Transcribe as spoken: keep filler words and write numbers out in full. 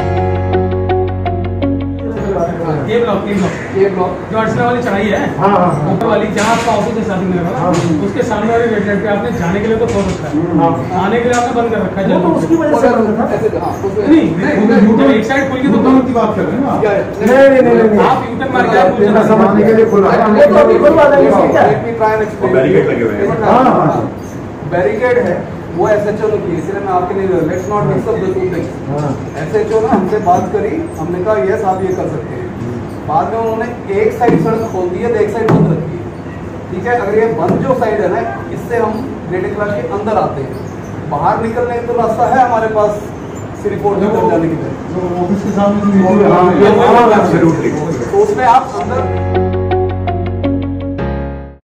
ये ब्लॉक ये ब्लॉक ये ब्लॉक जो अर्चना वाली चढ़ाई है, हाँ हाँ ऊपर वाली जहाँ आपका ऑफिस है शादी में, उसके सामने वाली रेड लाइट पे आपने जाने के लिए तो खोल रखा है, आने के लिए आपने बंद कर रखा है। तो उसकी वजह से नहीं, तो एक साइड खुल के तो की बात कर रहे हैं। नहीं नहीं नहीं आप यूटर्न मार के समझने के लिए खुला है, वो तो अभी खुलवा देंगे। Let me try and explain. Barricade लगे हुए हैं। हाँ बैरिकेड है वो एसएचओ ने की, इसलिए मैं आपके लिए let's not mix up the two things. SHO ने हमसे बात करी, हमने कहा यस आप ये कर सकते हैं। बाद में उन्होंने एक साइड सड़क खोल दी है तो एक साइड बंद रखी है। ठीक है, अगर ये बंद जो साइड है ना, इससे हम ग्रेटर क्लास के अंदर आते हैं। बाहर निकलने का तो रास्ता है हमारे पास, सिर्फ तक जाने की तरफ ऑफिस के सामने तो उसमें आप अंदर